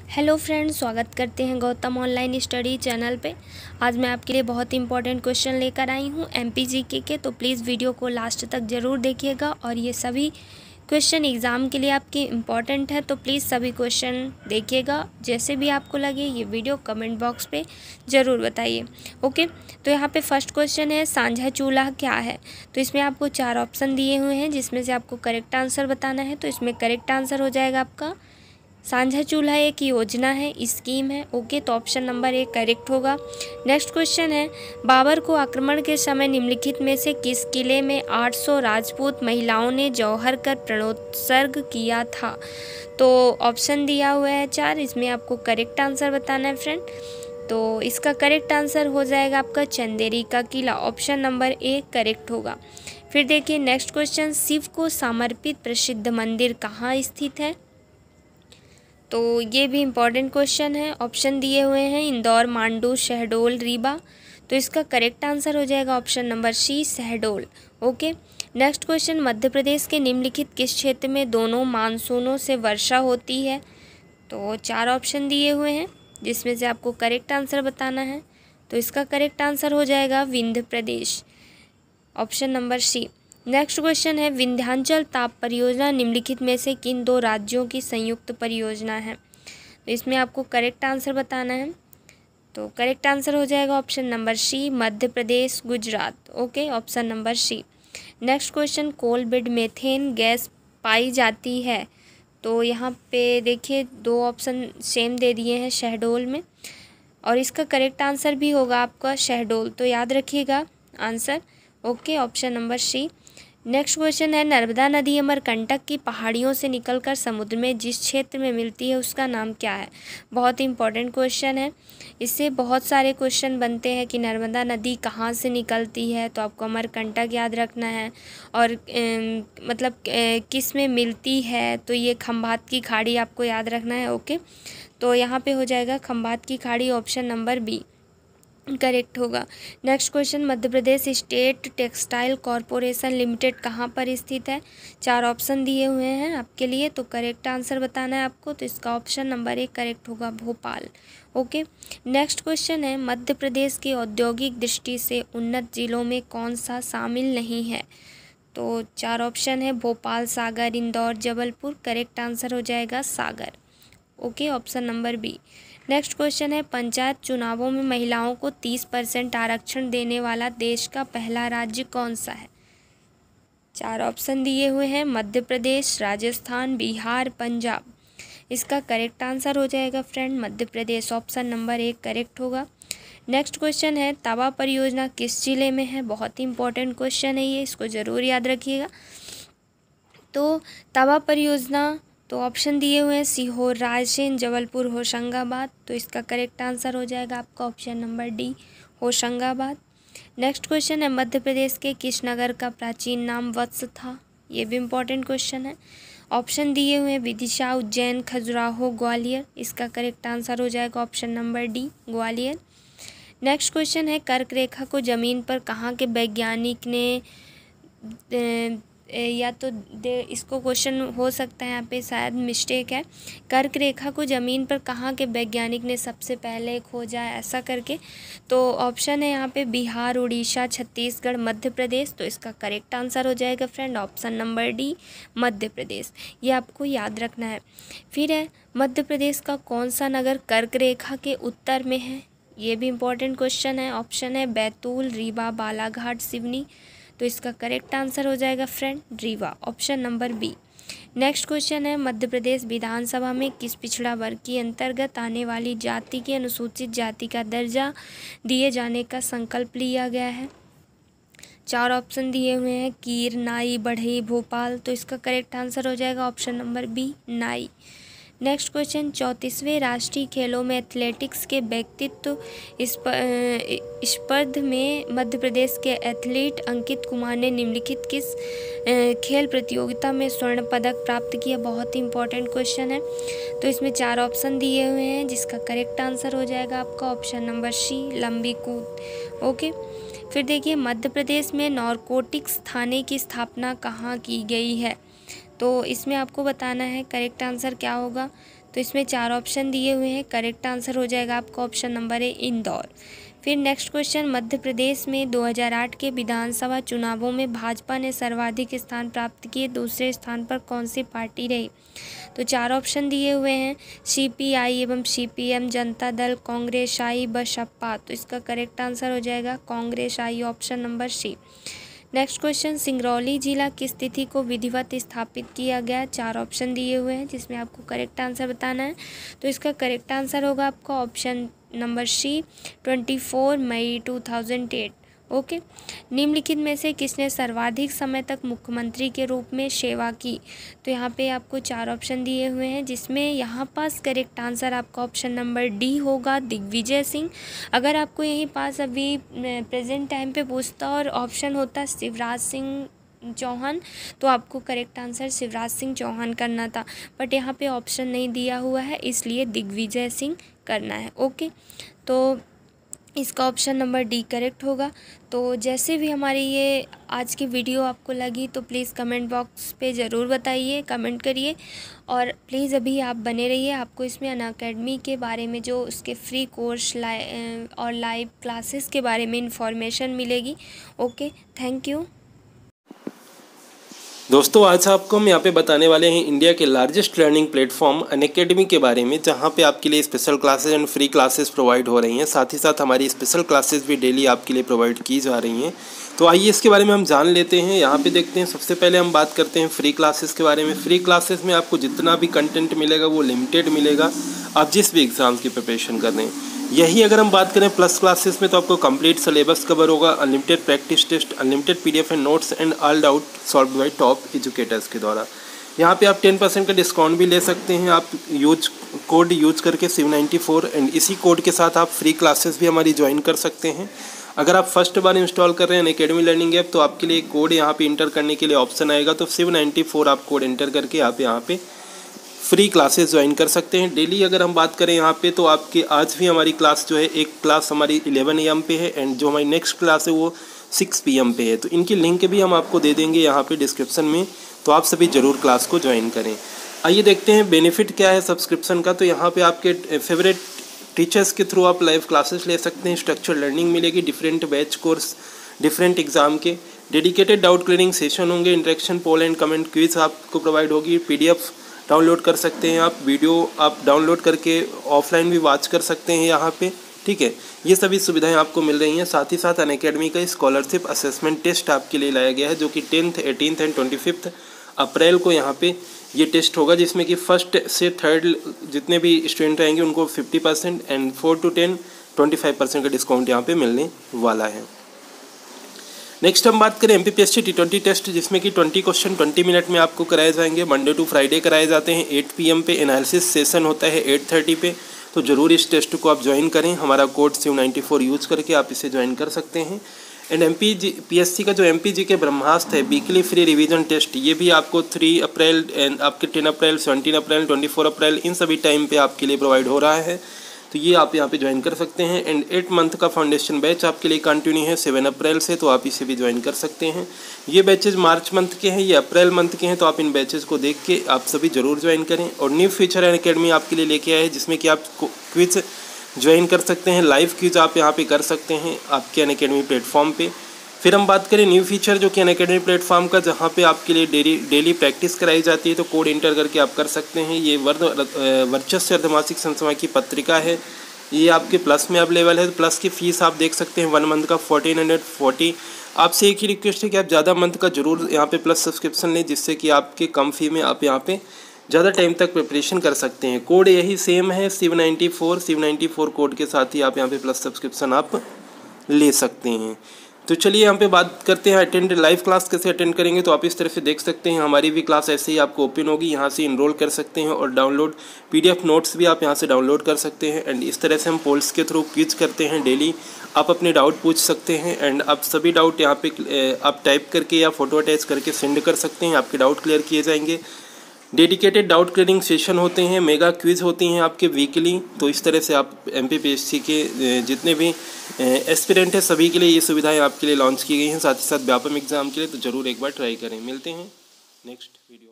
Hello friends, स्वागत करते हैं गौतम ऑनलाइन स्टडी चैनल पे। आज मैं आपके लिए बहुत इंपॉर्टेंट क्वेश्चन लेकर आई हूँ एमपीजीके के, तो प्लीज़ वीडियो को लास्ट तक ज़रूर देखिएगा। और ये सभी क्वेश्चन एग्ज़ाम के लिए आपके इम्पॉर्टेंट है, तो प्लीज़ सभी क्वेश्चन देखिएगा। जैसे भी आपको लगे ये वीडियो कमेंट बॉक्स पे ज़रूर बताइए। ओके, तो यहाँ पे फर्स्ट क्वेश्चन है, साझा चूल्हा क्या है। तो इसमें आपको 4 ऑप्शन दिए हुए हैं, जिसमें से आपको करेक्ट आंसर बताना है। तो इसमें करेक्ट आंसर हो जाएगा आपका साझा चूल्हा एक योजना है, स्कीम है। ओके, तो ऑप्शन नंबर 1 करेक्ट होगा। नेक्स्ट क्वेश्चन है, बाबर को आक्रमण के समय निम्नलिखित में से किस किले में 800 राजपूत महिलाओं ने जौहर कर प्रणोत्सर्ग किया था। तो ऑप्शन दिया हुआ है 4, इसमें आपको करेक्ट आंसर बताना है फ्रेंड। तो इसका करेक्ट आंसर हो जाएगा आपका चंदेरी का किला, ऑप्शन नंबर 1 करेक्ट होगा। फिर देखिए नेक्स्ट क्वेश्चन, शिव को समर्पित प्रसिद्ध मंदिर कहाँ स्थित है। तो ये भी इम्पॉर्टेंट क्वेश्चन है। ऑप्शन दिए हुए हैं इंदौर, मांडू, शहडोल, रीवा। तो इसका करेक्ट आंसर हो जाएगा option number C, Shahdol. Okay, next question, Madhya Pradesh के निम्नलिखित किस क्षेत्र में दोनों मानसूनों से वर्षा होती है। तो 4 ऑप्शन दिए हुए हैं, जिसमें से आपको करेक्ट आंसर बताना है। तो इसका करेक्ट आंसर हो जाएगा Vindhya Pradesh, option number C. Next question है, विंध्याचल ताप परियोजना निम्नलिखित में से किन 2 राज्यों की संयुक्त परियोजना है। तो इसमें आपको करेक्ट आंसर बताना है। तो करेक्ट आंसर हो जाएगा option number C, Madhya Pradesh, Gujarat. Okay, option number C. Next question, coal bed methane gas पाई जाती है। तो यहाँ पे देखिए 2 ऑप्शन सेम दे दिए हैं शहडोल में, और इसका करेक्ट आंसर भी होगा आपका शहडोल। तो याद रखिएगा answer. Okay, option number C. Next question है, नर्मदा नदी अमरकंटक की पहाड़ियों से निकलकर समुद्र में जिस क्षेत्र में मिलती है उसका नाम क्या है। बहुत इंपॉर्टेंट क्वेश्चन है, इससे बहुत सारे क्वेश्चन बनते हैं कि नर्मदा नदी कहाँ से निकलती है। तो आपको अमरकंटक याद रखना है, और किस में मिलती है। तो ये खंभात की खाड़ी आपको याद रखना है। ओके, तो यहाँ पे हो जाएगा खंभात की खाड़ी, ऑप्शन नंबर बी करेक्ट होगा। Next question, Madhya Pradesh state textile corporation limited कहाँ पर स्थित है। 4 ऑप्शन दिए हुए हैं आपके लिए, तो करेक्ट आंसर बताना है आपको। तो इसका ऑप्शन नंबर 1 करेक्ट होगा, भोपाल। ओके, नेक्स्ट क्वेश्चन है, मध्य प्रदेश के औद्योगिक दृष्टि से उन्नत जिलों में कौन सा शामिल नहीं है। तो 4 ऑप्शन है, भोपाल, सागर, इंदौर, जबलपुर। करेक्ट आंसर हो जाएगा Sagar. Okay, option number B. Next question है, पंचायत चुनावों में महिलाओं को 30% आरक्षण देने वाला देश का पहला राज्य कौन सा है। 4 ऑप्शन दिए हुए हैं, मध्य प्रदेश, राजस्थान, बिहार, पंजाब। इसका करेक्ट आंसर हो जाएगा friend Madhya Pradesh, option number 1 correct होगा। नेक्स्ट क्वेश्चन है, तवा परियोजना किस जिले में है। बहुत ही इंपॉर्टेंट क्वेश्चन है ये, इसको ज़रूर याद रखिएगा। तो तवा परियोजना, तो ऑप्शन दिए हुए हैं सीहोर, रायसेन, जबलपुर, होशंगाबाद। तो इसका करेक्ट आंसर हो जाएगा आपका option number D, Hoshangabad. Next question है, मध्य प्रदेश के किस नगर का प्राचीन नाम वत्स था। ये भी इम्पोर्टेंट क्वेश्चन है। ऑप्शन दिए हुए हैं विदिशा, उज्जैन, खजुराहो, ग्वालियर। इसका करेक्ट आंसर हो जाएगा option number D, Gwalior. Next question है, कर्क रेखा को जमीन पर कहाँ के वैज्ञानिक ने इसको क्वेश्चन हो सकता है यहाँ पे शायद मिस्टेक है। कर्क रेखा को ज़मीन पर कहाँ के वैज्ञानिक ने सबसे पहले खोजा, ऐसा करके। तो ऑप्शन है यहाँ पे बिहार, उड़ीसा, छत्तीसगढ़, मध्य प्रदेश। तो इसका करेक्ट आंसर हो जाएगा friend option number D, Madhya Pradesh. ये आपको याद रखना है। फिर है, मध्य प्रदेश का कौन सा नगर कर्क रेखा के उत्तर में है। ये भी इम्पोर्टेंट क्वेश्चन है। ऑप्शन है बैतूल, रीवा, बालाघाट, सिवनी। तो इसका करेक्ट आंसर हो जाएगा friend Rewa, option number B. Next question है, मध्य प्रदेश विधानसभा में किस पिछड़ा वर्ग की अंतर्गत आने वाली जाति की अनुसूचित जाति का दर्जा दिए जाने का संकल्प लिया गया है। 4 ऑप्शन दिए हुए हैं, कीर, नाई, बढ़ई, भोपाल। तो इसका करेक्ट आंसर हो जाएगा ऑप्शन नंबर बी, नाई। नेक्स्ट क्वेश्चन, 34वें राष्ट्रीय खेलों में एथलेटिक्स के व्यक्तित्व स्पर्धा में मध्य प्रदेश के एथलीट अंकित कुमार ने निम्नलिखित किस खेल प्रतियोगिता में स्वर्ण पदक प्राप्त किया। बहुत ही इंपॉर्टेंट क्वेश्चन है। तो इसमें 4 ऑप्शन दिए हुए हैं, जिसका करेक्ट आंसर हो जाएगा आपका ऑप्शन नंबर सी, लंबी कूद। ओके, फिर देखिए, मध्य प्रदेश में नारकोटिक्स थाने की स्थापना कहाँ की गई है। तो इसमें आपको बताना है करेक्ट आंसर क्या होगा। तो इसमें 4 ऑप्शन दिए हुए हैं। करेक्ट आंसर हो जाएगा आपका ऑप्शन नंबर ए इंदौर। फिर नेक्स्ट क्वेश्चन, मध्य प्रदेश में 2008 के विधानसभा चुनावों में भाजपा ने सर्वाधिक स्थान प्राप्त किए, दूसरे स्थान पर कौन सी पार्टी रही? तो 4 ऑप्शन दिए हुए हैं, सीपीआई एवं सीपीएम, जनता दल, कांग्रेस आई, बसपा। तो इसका करेक्ट आंसर हो जाएगा Congress I, option number C. Next question, Singrauli जिला की स्थिति को विधिवत स्थापित किया गया। 4 ऑप्शन दिए हुए हैं जिसमें आपको करेक्ट आंसर बताना है। तो इसका करेक्ट आंसर होगा आपका ऑप्शन नंबर सी, 24 मई 2008। ओके। निम्नलिखित में से किसने सर्वाधिक समय तक मुख्यमंत्री के रूप में सेवा की? तो यहाँ पे आपको 4 ऑप्शन दिए हुए हैं जिसमें यहाँ पास करेक्ट आंसर आपका ऑप्शन नंबर डी होगा, दिग्विजय सिंह। अगर आपको यहीं पास अभी प्रेजेंट टाइम पे पूछता और ऑप्शन होता शिवराज सिंह चौहान, तो आपको करेक्ट आंसर शिवराज सिंह चौहान करना था, बट यहाँ पे ऑप्शन नहीं दिया हुआ है इसलिए दिग्विजय सिंह करना है। ओके, तो इसका ऑप्शन नंबर डी करेक्ट होगा। तो जैसे भी हमारी ये आज की वीडियो आपको लगी तो प्लीज़ कमेंट बॉक्स पे ज़रूर बताइए, कमेंट करिए और प्लीज़ अभी आप बने रहिए। आपको इसमें अनअकैडमी के बारे में जो उसके फ्री कोर्स और लाइव क्लासेस के बारे में इंफॉर्मेशन मिलेगी। Okay, thank you. दोस्तों आज आपको हम यहाँ पे बताने वाले हैं इंडिया के लार्जेस्ट लर्निंग प्लेटफॉर्म अनअकैडमी के बारे में, जहाँ पे आपके लिए special classes and free classes provide हो रही हैं। साथ ही साथ हमारी स्पेशल क्लासेस भी डेली आपके लिए प्रोवाइड की जा रही हैं। तो आइए इसके बारे में हम जान लेते हैं। यहाँ पे देखते हैं, सबसे पहले हम बात करते हैं फ्री क्लासेस के बारे में। फ्री क्लासेस में आपको जितना भी कंटेंट मिलेगा वो लिमिटेड मिलेगा, आप जिस भी एग्ज़ाम की प्रिपरेशन कर रहे हैं। यही अगर हम बात करें प्लस क्लासेस में, तो आपको कंप्लीट सिलेबस कवर होगा, unlimited practice test, unlimited PDF and notes and all doubt solve by top educators के द्वारा। यहाँ पे आप 10% का डिस्काउंट भी ले सकते हैं, आप कोड यूज करके शिव94, एंड इसी कोड के साथ आप फ्री क्लासेस भी हमारी ज्वाइन कर सकते हैं। अगर आप फर्स्ट बार इंस्टॉल कर रहे हैं अनअकैडमी लर्निंग ऐप, तो आपके लिए कोड यहाँ पे इंटर करने के लिए ऑप्शन आएगा, तो शिव94 आप कोड एंटर करके आप यहाँ पे फ्री क्लासेस ज्वाइन कर सकते हैं। डेली अगर हम बात करें यहाँ पे, तो आपके आज भी हमारी क्लास जो है, एक क्लास हमारी 11 AM पे है एंड जो हमारी नेक्स्ट क्लास है वो 6 PM पे है। तो इनकी लिंक भी हम आपको दे देंगे यहाँ पे डिस्क्रिप्शन में, तो आप सभी ज़रूर क्लास को ज्वाइन करें। आइए देखते हैं बेनिफिट क्या है सब्सक्रिप्शन का। तो यहाँ पे आपके फेवरेट टीचर्स के थ्रू आप लाइव क्लासेस ले सकते हैं, स्ट्रक्चर लर्निंग मिलेगी, different batch course, different exam के, डेडिकेटेड डाउट क्लियरिंग सेशन होंगे, interaction poll and comment quiz आपको प्रोवाइड होगी, PDF डाउनलोड कर सकते हैं आप, वीडियो आप डाउनलोड करके ऑफलाइन भी वॉच कर सकते हैं यहाँ पे। ठीक है, ये सभी सुविधाएं आपको मिल रही हैं। साथ ही साथ अनअकैडमी का स्कॉलरशिप असेसमेंट टेस्ट आपके लिए लाया गया है, जो कि 10th, 18th एंड 25 अप्रैल को यहाँ पे ये टेस्ट होगा, जिसमें कि 1st से 3rd जितने भी स्टूडेंट रहेंगे उनको 50% एंड 4 to 10 25% का डिस्काउंट यहाँ पे मिलने वाला है। नेक्स्ट हम बात करें MPPSC T20 टेस्ट, जिसमें कि 20 क्वेश्चन 20 मिनट में आपको कराए जाएंगे। मंडे टू फ्राइडे कराए जाते हैं, 8 PM पे एनालिसिस सेशन होता है 8:30 पे। तो ज़रूर इस टेस्ट को आप ज्वाइन करें, हमारा कोड शिव94 यूज़ करके आप इसे ज्वाइन कर सकते हैं। एंड MPPSC का जो MPG के ब्रह्मास्त्र है वीकली फ्री रिवीजन टेस्ट, ये भी आपको 3 अप्रैल एंड आपके 10 अप्रैल, 17 अप्रैल, 24 अप्रैल, इन सभी टाइम पे आपके लिए प्रोवाइड हो रहा है। तो ये आप यहाँ पे ज्वाइन कर सकते हैं। एंड 8 मंथ का फाउंडेशन बैच आपके लिए कंटिन्यू है 7 अप्रैल से, तो आप इसे भी ज्वाइन कर सकते हैं। ये बैचेज मार्च मंथ के हैं, ये अप्रैल मंथ के हैं, तो आप इन बैचेज को देख के आप सभी ज़रूर ज्वाइन करें। और न्यू फ्यूचर अनअकैडमी आपके लिए लेके आए है, जिसमें कि आप क्विज ज्वाइन कर सकते हैं, लाइव क्विज आप यहाँ पे कर सकते हैं आपके अनअकैडमी प्लेटफॉर्म पे। फिर हम बात करें न्यू फीचर जो कि अनअकैडमी प्लेटफॉर्म का, जहाँ पे आपके लिए डेली प्रैक्टिस कराई जाती है, तो कोड इंटर करके आप कर सकते हैं। ये वर्चस्व अर्धमासिक संसमा की पत्रिका है, ये आपके प्लस में अवेलेबल है। तो प्लस की फ़ीस आप देख सकते हैं 1 मंथ का 1440। आपसे एक ही रिक्वेस्ट है कि आप ज़्यादा मंथ का जरूर यहाँ पे प्लस सब्सक्रिप्शन लें, जिससे कि आपके कम फी में आप यहाँ पे ज़्यादा टाइम तक प्रिपरेशन कर सकते हैं। कोड यही सेम है शिव94 कोड के साथ ही आप यहाँ पे प्लस सब्सक्रिप्शन आप ले सकते हैं। तो चलिए यहाँ पे बात करते हैं अटेंड लाइव क्लास कैसे अटेंड करेंगे। तो आप इस तरह से देख सकते हैं, हमारी भी क्लास ऐसे ही आपको ओपन होगी, यहाँ से इनरोल कर सकते हैं और डाउनलोड PDF नोट्स भी आप यहाँ से डाउनलोड कर सकते हैं। एंड इस तरह से हम पोल्स के थ्रू क्विज करते हैं डेली, आप अपने डाउट पूछ सकते हैं। एंड आप सभी डाउट यहाँ पे आप टाइप करके या फोटो अटैच करके सेंड कर सकते हैं, आपके डाउट क्लियर किए जाएंगे। डेडिकेटेड डाउट क्लियरिंग सेशन होते हैं, मेगा क्विज होती हैं आपके वीकली। तो इस तरह से आप MPPSC के जितने भी एस्पिरेंट है सभी के लिए ये सुविधाएं आपके लिए लॉन्च की गई हैं, साथ ही साथ व्यापम एग्जाम के लिए। तो ज़रूर एक बार ट्राई करें। मिलते हैं नेक्स्ट वीडियो।